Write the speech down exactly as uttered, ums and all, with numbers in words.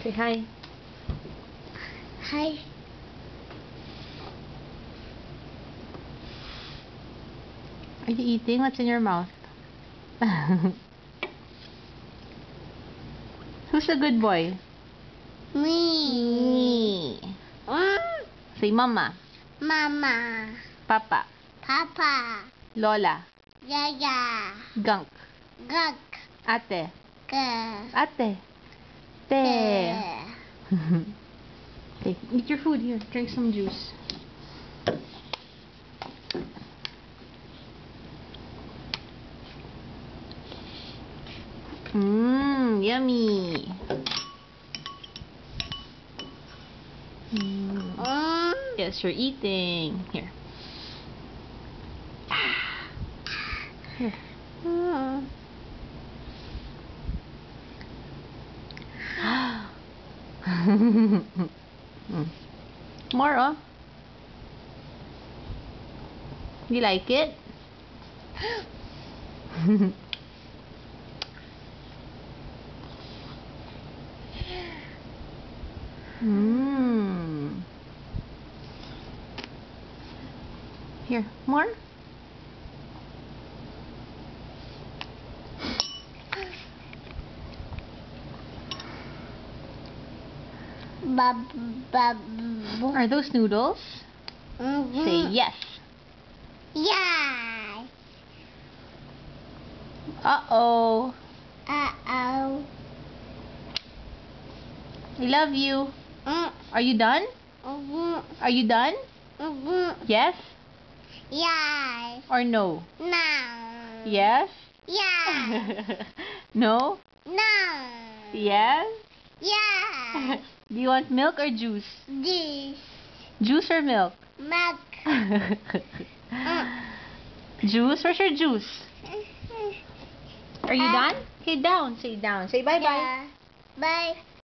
Say hi. Hi. Are you eating? What's in your mouth? Who's a good boy? Me. Me. Mm. Say mama. Mama. Papa. Papa. Lola. Yaya. Gunk. Gug. Ate. G. Ate. Te. Okay, eat your food. Here, drink some juice. Mmm, yummy. Mm. Mm. Yes, you're eating. Here. Here. Mm. Mm. More, oh. You like it? Mmm. Here, more? Bub, bub, bub. Are those noodles? Mm-hmm. Say yes. Yes. Uh-oh. Uh-oh. I love you. Mm. Are you done? Mm-hmm. Are you done? Mm-hmm. Yes Yes. or no? No. Yes? Yes. No? No. Yes? Yes. Do you want milk or juice? This. Juice or milk? Milk. Juice? Where's your juice? Are you Uh, done? Okay, down. Say down. Say bye-bye. Yeah. Bye.